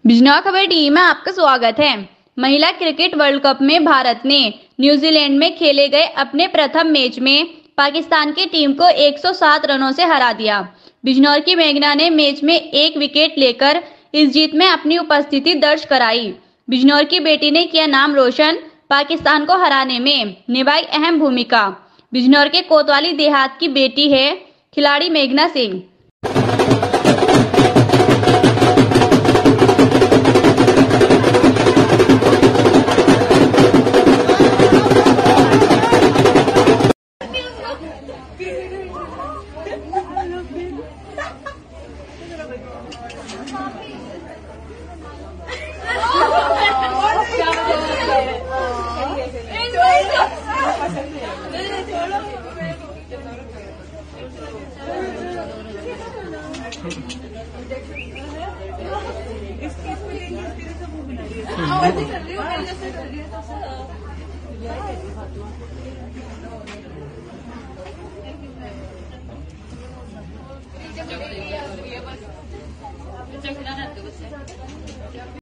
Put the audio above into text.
बिजनौर खबर टीवी में आपका स्वागत है। महिला क्रिकेट वर्ल्ड कप में भारत ने न्यूजीलैंड में खेले गए अपने प्रथम मैच में पाकिस्तान की टीम को 107 रनों से हरा दिया। बिजनौर की मेघना ने मैच में 1 विकेट लेकर इस जीत में अपनी उपस्थिति दर्ज कराई। बिजनौर की बेटी ने किया नाम रोशन, पाकिस्तान को हराने में निभाई अहम भूमिका। बिजनौर के कोतवाली देहात की बेटी है खिलाड़ी मेघना सिंह। आवाज़ कर रही हूँ, जैसे कर रही है तो